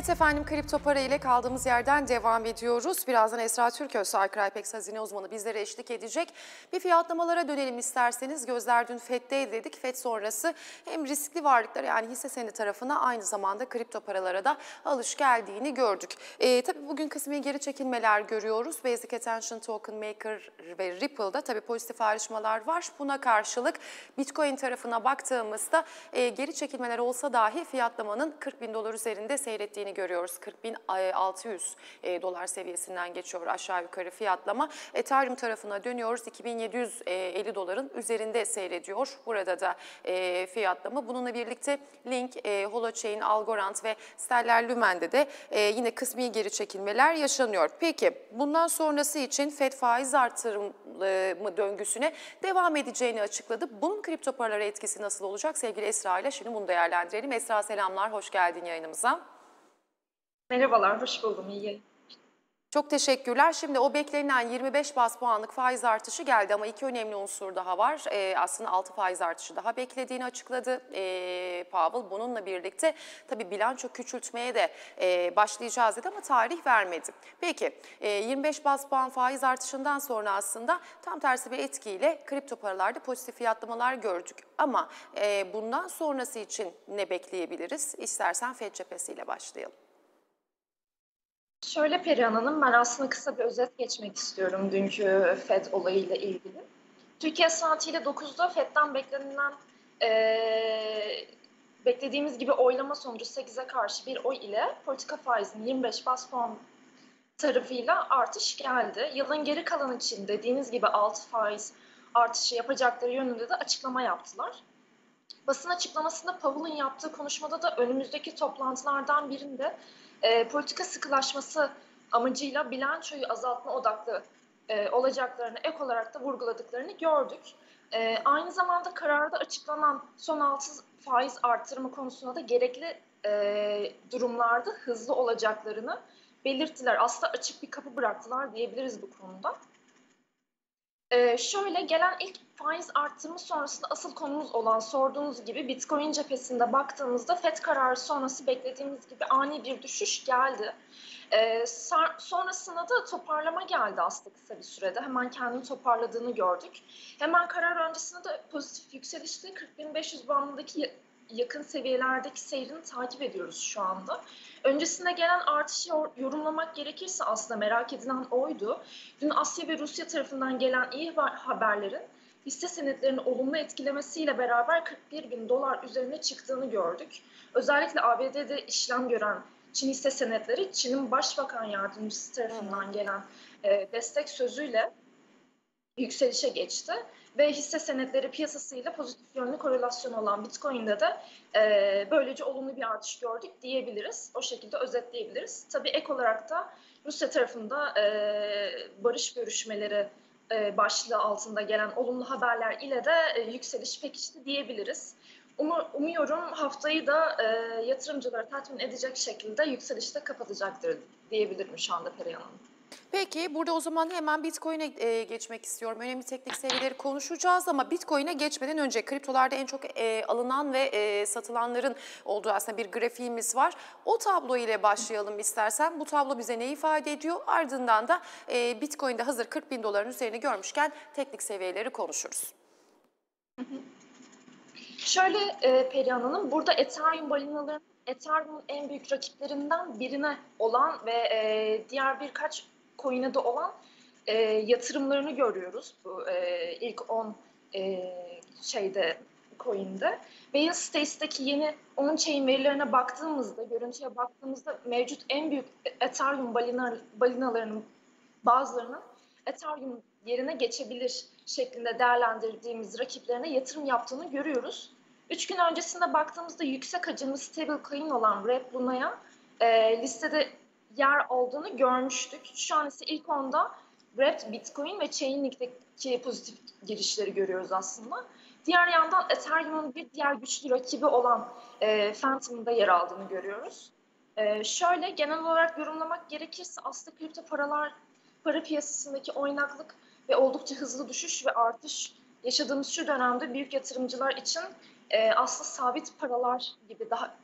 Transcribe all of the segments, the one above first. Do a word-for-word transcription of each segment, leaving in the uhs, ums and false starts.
Evet efendim, kripto para ile kaldığımız yerden devam ediyoruz. Birazdan Esra Türköz, Aykır Aypex hazine uzmanı bizlere eşlik edecek. Bir fiyatlamalara dönelim isterseniz. Gözler dün F E D'deydi dedik. F E D sonrası hem riskli varlıklar yani hisse senedi tarafına aynı zamanda kripto paralara da alış geldiğini gördük. E, tabii bugün kısmi geri çekilmeler görüyoruz. Basic Attention Token Maker ve Ripple'da tabii pozitif ayrışmalar var. Buna karşılık Bitcoin tarafına baktığımızda e, geri çekilmeler olsa dahi fiyatlamanın kırk bin dolar üzerinde seyrettiğini görüyoruz. kırk bin altı yüz dolar seviyesinden geçiyor aşağı yukarı fiyatlama. Ethereum tarafına dönüyoruz. iki bin yedi yüz elli doların üzerinde seyrediyor. Burada da e, fiyatlama. Bununla birlikte Link, e, Holochain, Algorand ve Stellar Lumen'de de e, yine kısmi geri çekilmeler yaşanıyor. Peki bundan sonrası için F E D faiz artırımı döngüsüne devam edeceğini açıkladı. Bunun kripto paralara etkisi nasıl olacak? Sevgili Esra ile şimdi bunu değerlendirelim. Esra selamlar, hoş geldin yayınımıza. Merhabalar, hoş buldum. İyi. Çok teşekkürler. Şimdi o beklenen yirmi beş baz puanlık faiz artışı geldi ama iki önemli unsur daha var. Ee, aslında altı faiz artışı daha beklediğini açıkladı ee, Powell. Bununla birlikte tabii bilanço küçültmeye de e, başlayacağız dedi ama tarih vermedi. Peki e, yirmi beş baz puan faiz artışından sonra aslında tam tersi bir etkiyle kripto paralarda pozitif fiyatlamalar gördük. Ama e, bundan sonrası için ne bekleyebiliriz? İstersen F E D cephesiyle başlayalım. Şöyle Perihan Hanım, ben aslında kısa bir özet geçmek istiyorum dünkü F E D olayıyla ilgili. Türkiye saatiyle dokuzda F E D'den beklenilen, ee, beklediğimiz gibi oylama sonucu sekize karşı bir oy ile politika faizinin yirmi beş baz puan tarafıyla artış geldi. Yılın geri kalanı için dediğiniz gibi altı faiz artışı yapacakları yönünde de açıklama yaptılar. Basın açıklamasında Powell'ın yaptığı konuşmada da önümüzdeki toplantılardan birinde e, politika sıkılaşması amacıyla bilançoyu azaltma odaklı e, olacaklarını ek olarak da vurguladıklarını gördük. E, aynı zamanda kararda açıklanan son altı faiz artırımı konusunda da gerekli e, durumlarda hızlı olacaklarını belirttiler. Aslında açık bir kapı bıraktılar diyebiliriz bu konuda. Ee, şöyle gelen ilk faiz artırımı sonrasında asıl konumuz olan sorduğunuz gibi Bitcoin cephesinde baktığımızda F E D kararı sonrası beklediğimiz gibi ani bir düşüş geldi. Ee, sonrasında da toparlama geldi aslında kısa bir sürede. Hemen kendini toparladığını gördük. Hemen karar öncesinde de pozitif yükselişte kırk bin beş yüz bandındaki yakın seviyelerdeki seyrini takip ediyoruz şu anda. Öncesinde gelen artışı yorumlamak gerekirse aslında merak edilen oydu. Dün Asya ve Rusya tarafından gelen iyi haberlerin hisse senetlerini olumlu etkilemesiyle beraber kırk bir bin dolar üzerine çıktığını gördük. Özellikle A B D'de işlem gören Çin hisse senetleri Çin'in Başbakan Yardımcısı tarafından gelen e, destek sözüyle yükselişe geçti. Ve hisse senetleri piyasasıyla pozitif yönlü korelasyon olan Bitcoin'de de e, böylece olumlu bir artış gördük diyebiliriz. O şekilde özetleyebiliriz. Tabii ek olarak da Rusya tarafında e, barış görüşmeleri e, başlığı altında gelen olumlu haberler ile de e, yükseliş pekişti diyebiliriz. Um, umuyorum haftayı da e, yatırımcıları tatmin edecek şekilde yükselişte kapatacaktır diyebilirim şu anda Perihan Hanım. Peki burada o zaman hemen Bitcoin'e e, geçmek istiyorum. Önemli teknik seviyeleri konuşacağız ama Bitcoin'e geçmeden önce kriptolarda en çok e, alınan ve e, satılanların olduğu aslında bir grafiğimiz var. O tablo ile başlayalım istersen. Bu tablo bize ne ifade ediyor? Ardından da e, Bitcoin'de hazır kırk bin doların üzerini görmüşken teknik seviyeleri konuşuruz. Hı hı. Şöyle e, Perihan Hanım, burada Ethereum balinaların Ethereum'un en büyük rakiplerinden birine olan ve e, diğer birkaç coin'e de olan e, yatırımlarını görüyoruz bu e, ilk on e, şeyde coin'de. Binance States'teki yeni on-chain verilerine baktığımızda, görüntüye baktığımızda mevcut en büyük Ethereum balina, balinalarının bazılarının Ethereum yerine geçebilir şeklinde değerlendirdiğimiz rakiplerine yatırım yaptığını görüyoruz. Üç gün öncesinde baktığımızda yüksek hacimli stablecoin olan Wrapped Luna'ya e, listede yer olduğunu görmüştük. Şu an ise ilk onda Wrapped Bitcoin ve Chainlink'teki pozitif girişleri görüyoruz aslında. Diğer yandan Ethereum'un bir diğer güçlü rakibi olan e, Phantom'da yer aldığını görüyoruz. E, şöyle genel olarak yorumlamak gerekirse aslında kripto paralar para piyasasındaki oynaklık ve oldukça hızlı düşüş ve artış yaşadığımız şu dönemde büyük yatırımcılar için e, aslında sabit paralar gibi daha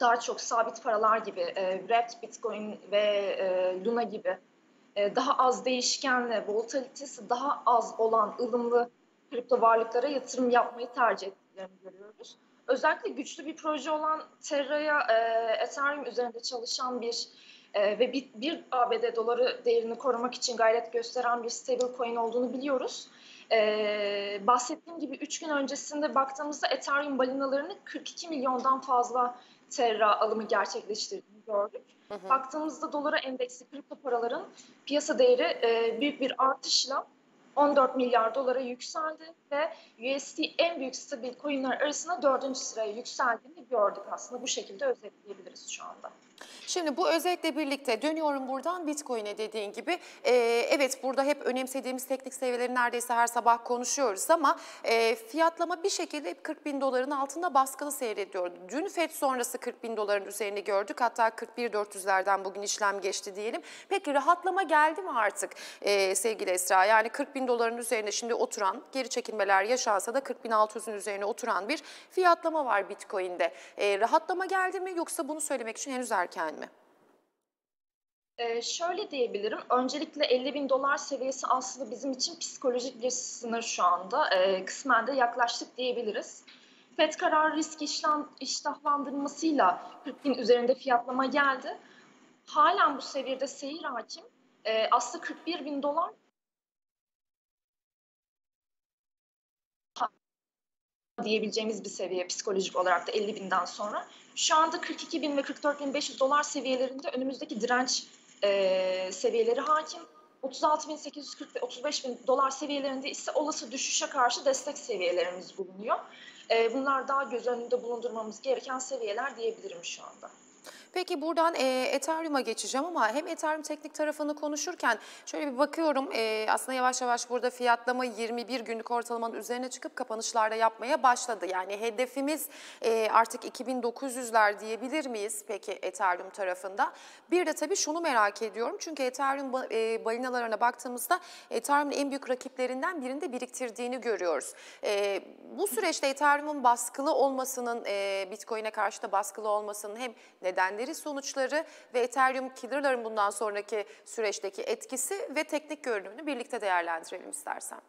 daha çok sabit paralar gibi, e, Wrapped Bitcoin ve e, Luna gibi e, daha az değişkenli, volatilitesi daha az olan ılımlı kripto varlıklara yatırım yapmayı tercih ettiklerini görüyoruz. Özellikle güçlü bir proje olan Terra'ya, e, Ethereum üzerinde çalışan bir e, ve bir, bir A B D doları değerini korumak için gayret gösteren bir stablecoin olduğunu biliyoruz. Ee, bahsettiğim gibi üç gün öncesinde baktığımızda Ethereum balinalarının kırk iki milyondan fazla Terra alımı gerçekleştirdiğini gördük. Hı hı. Baktığımızda dolara endeksli kripto paraların piyasa değeri e, büyük bir artışla on dört milyar dolara yükseldi ve U S D en büyük stabil coinler arasında dördüncü sıraya yükseldiğini gördük aslında. Bu şekilde özetleyebiliriz şu anda. Şimdi bu özetle birlikte dönüyorum buradan Bitcoin'e dediğin gibi. Ee, evet burada hep önemsediğimiz teknik seviyeleri neredeyse her sabah konuşuyoruz ama e, fiyatlama bir şekilde hep kırk bin doların altında baskılı seyrediyor. Dün Fed sonrası kırk bin doların üzerini gördük. Hatta kırk bir bin dört yüzlerden bugün işlem geçti diyelim. Peki rahatlama geldi mi artık e, sevgili Esra? Yani kırk bin doların üzerine şimdi oturan, geri çekilmeler yaşansa da kırk bin altı yüzün üzerine oturan bir fiyatlama var Bitcoin'de. E, rahatlama geldi mi yoksa bunu söylemek için henüz erken mi? Ee, şöyle diyebilirim, öncelikle elli bin dolar seviyesi aslında bizim için psikolojik bir sınır şu anda. Ee, kısmen de yaklaştık diyebiliriz. Fed kararı risk işlem, iştahlandırmasıyla kırk bin üzerinde fiyatlama geldi. Halen bu seviyede seyir hakim. Ee, aslında kırk bir bin dolar diyebileceğimiz bir seviye psikolojik olarak da elli binden sonra. Şu anda kırk iki bin ve kırk dört bin beş yüz dolar seviyelerinde önümüzdeki direnç e, seviyeleri hakim. otuz altı bin sekiz yüz kırk ve otuz beş bin dolar seviyelerinde ise olası düşüşe karşı destek seviyelerimiz bulunuyor. E, bunlar daha göz önünde bulundurmamız gereken seviyeler diyebilirim şu anda. Peki buradan e, Ethereum'a geçeceğim ama hem Ethereum teknik tarafını konuşurken şöyle bir bakıyorum e, aslında yavaş yavaş burada fiyatlama yirmi bir günlük ortalamanın üzerine çıkıp kapanışlarda yapmaya başladı. Yani hedefimiz e, artık iki bin dokuz yüzler diyebilir miyiz peki Ethereum tarafında? Bir de tabii şunu merak ediyorum çünkü Ethereum e, balinalarına baktığımızda Ethereum'un en büyük rakiplerinden birinde biriktirdiğini görüyoruz. E, bu süreçte Ethereum'un baskılı olmasının e, Bitcoin'e karşı da baskılı olmasının hem nedenleri, sonuçları ve Ethereum Killer'ların bundan sonraki süreçteki etkisi ve teknik görünümünü birlikte değerlendirelim istersen.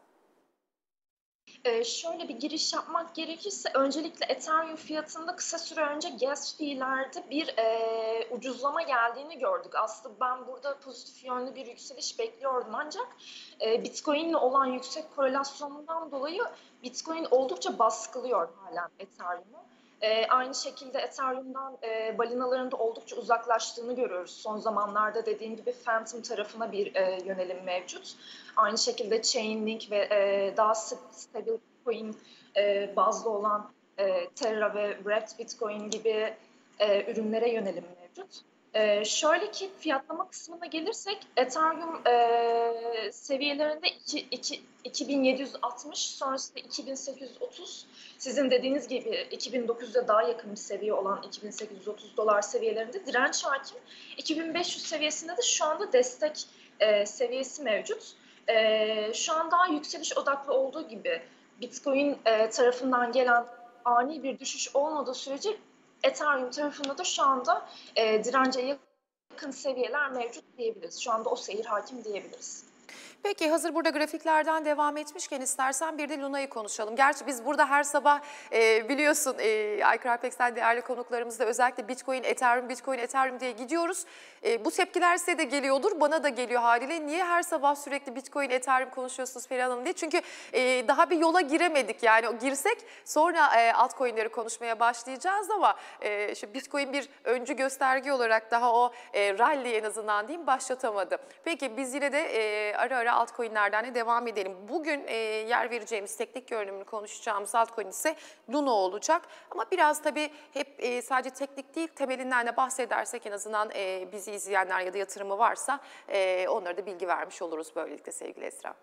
Ee, şöyle bir giriş yapmak gerekirse öncelikle Ethereum fiyatında kısa süre önce gas fee'lerde bir e, ucuzlama geldiğini gördük. Aslında ben burada pozitif yönlü bir yükseliş bekliyordum ancak e, Bitcoin'le olan yüksek korelasyonundan dolayı Bitcoin oldukça baskılıyor halen Ethereum'u. E, aynı şekilde Ethereum'dan e, balinaların da oldukça uzaklaştığını görüyoruz. Son zamanlarda dediğim gibi Phantom tarafına bir e, yönelim mevcut. Aynı şekilde Chainlink ve e, daha stabil coin e, bazlı olan e, Terra ve Wrapped Bitcoin gibi e, ürünlere yönelim mevcut. E, şöyle ki fiyatlama kısmına gelirsek Ethereum e, seviyelerinde iki bin yedi yüz altmış sonrasında iki bin sekiz yüz otuz, sizin dediğiniz gibi iki bin dokuz yüze daha yakın bir seviye olan iki bin sekiz yüz otuz dolar seviyelerinde direnç hakim. iki bin beş yüz seviyesinde de şu anda destek e, seviyesi mevcut. E, şu an daha yükseliş odaklı olduğu gibi Bitcoin e, tarafından gelen ani bir düşüş olmadığı sürece Ethereum tarafında da şu anda e, dirence yakın seviyeler mevcut diyebiliriz. Şu anda o seyir hakim diyebiliriz. Peki hazır burada grafiklerden devam etmişken istersen bir de Luna'yı konuşalım. Gerçi biz burada her sabah e, biliyorsun e, Aykır Alpeksen değerli konuklarımızla özellikle Bitcoin, Ethereum, Bitcoin, Ethereum diye gidiyoruz. E, bu tepkiler size de geliyordur, bana da geliyor haliyle. Niye her sabah sürekli Bitcoin, Ethereum konuşuyorsunuz Perihan Hanım diye? Çünkü e, daha bir yola giremedik yani girsek sonra e, altcoin'leri konuşmaya başlayacağız ama e, şu Bitcoin bir öncü gösterge olarak daha o e, rally en azından diyeyim başlatamadı. Peki biz yine de e, ara ara altcoin'lerden de devam edelim. Bugün e, yer vereceğimiz teknik görünümünü konuşacağımız altcoin ise Luna olacak. Ama biraz tabii hep e, sadece teknik değil temelinden de bahsedersek en azından e, bizi izleyenler ya da yatırımı varsa e, onlara da bilgi vermiş oluruz böylelikle sevgili Esra.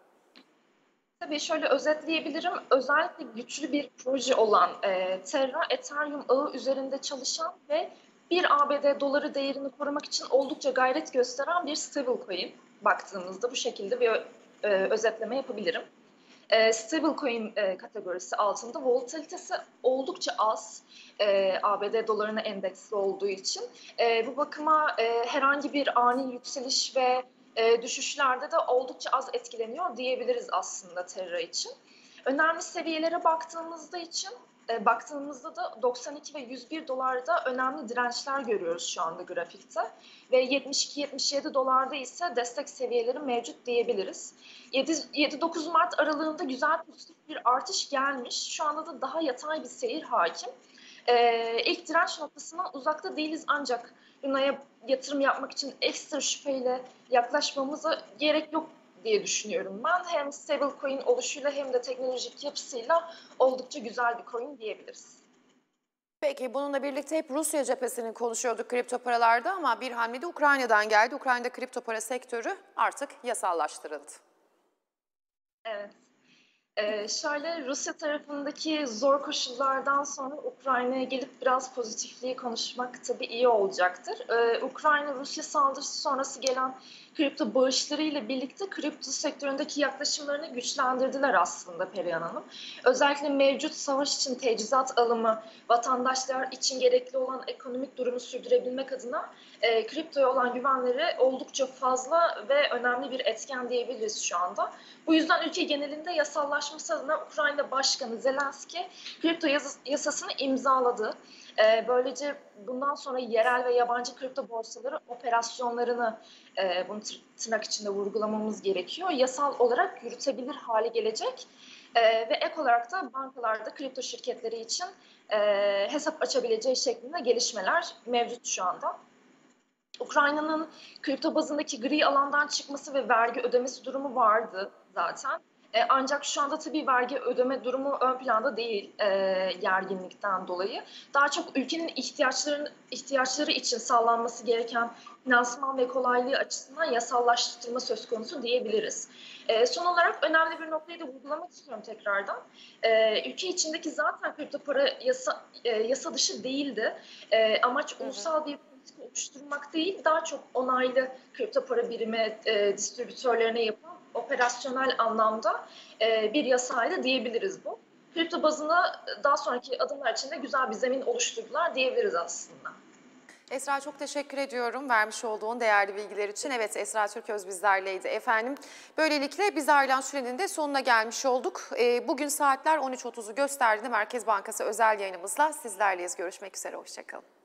Tabii şöyle özetleyebilirim. Özellikle güçlü bir proje olan e, Terra, Ethereum ağı üzerinde çalışan ve bir A B D doları değerini korumak için oldukça gayret gösteren bir stablecoin. Baktığımızda bu şekilde bir e, özetleme yapabilirim. e, stablecoin e, kategorisi altında. Volatilitesi oldukça az. E, A B D dolarına endeksli olduğu için. E, bu bakıma e, herhangi bir ani yükseliş ve e, düşüşlerde de oldukça az etkileniyor diyebiliriz aslında Terra için. Önemli seviyelere baktığımızda için e, baktığımızda da doksan iki ve yüz bir dolarda önemli dirençler görüyoruz şu anda grafikte ve yetmiş iki yetmiş yedi dolarda ise destek seviyeleri mevcut diyebiliriz. yedi dokuz Mart aralığında güzel pozitif bir artış gelmiş. Şu anda da daha yatay bir seyir hakim. Ee, ilk direnç noktasından uzakta değiliz ancak Luna'ya yatırım yapmak için ekstra şüpheyle yaklaşmamıza gerek yok diye düşünüyorum ben. Hem stablecoin oluşuyla hem de teknolojik yapısıyla oldukça güzel bir coin diyebiliriz. Peki bununla birlikte hep Rusya cephesini konuşuyorduk kripto paralarda ama bir hamle de Ukrayna'dan geldi. Ukrayna'da kripto para sektörü artık yasallaştırıldı. Evet. Ee, şöyle Rusya tarafındaki zor koşullardan sonra Ukrayna'ya gelip biraz pozitifliği konuşmak tabii iyi olacaktır. Ee, Ukrayna-Rusya saldırısı sonrası gelen kripto bağışlarıyla birlikte kripto sektöründeki yaklaşımlarını güçlendirdiler aslında Perihan Hanım. Özellikle mevcut savaş için teçhizat alımı, vatandaşlar için gerekli olan ekonomik durumu sürdürebilmek adına e, kriptoya olan güvenleri oldukça fazla ve önemli bir etken diyebiliriz şu anda. Bu yüzden ülke genelinde yasallaşması adına Ukrayna Başkanı Zelenski kripto yasasını imzaladı. Ee, böylece bundan sonra yerel ve yabancı kripto borsaları operasyonlarını e, bunu tırnak içinde vurgulamamız gerekiyor. Yasal olarak yürütebilir hale gelecek e, ve ek olarak da bankalarda kripto şirketleri için e, hesap açabileceği şeklinde gelişmeler mevcut şu anda. Ukrayna'nın kripto bazındaki gri alandan çıkması ve vergi ödemesi durumu vardı zaten. E, ancak şu anda tabii vergi ödeme durumu ön planda değil e, gerginlikten dolayı. Daha çok ülkenin ihtiyaçları, ihtiyaçları için sağlanması gereken finansman ve kolaylığı açısından yasallaştırma söz konusu diyebiliriz. E, son olarak önemli bir noktayı da vurgulamak istiyorum tekrardan. E, ülke içindeki zaten kripto para yasa, e, yasa dışı değildi. E, amaç hı hı. ulusal bir oluşturmak değil, daha çok onaylı kripto para birimi e, distribütörlerine yapılan operasyonel anlamda e, bir yasaydı diyebiliriz bu. Kripto bazına daha sonraki adımlar için de güzel bir zemin oluşturdular diyebiliriz aslında. Esra çok teşekkür ediyorum vermiş olduğun değerli bilgiler için. Evet, Esra Türköz bizlerleydi efendim. Böylelikle biz ayrılan sürenin de sonuna gelmiş olduk. Bugün saatler on üç otuzu gösterdiğinde Merkez Bankası özel yayınımızla sizlerleyiz. Görüşmek üzere, hoşçakalın.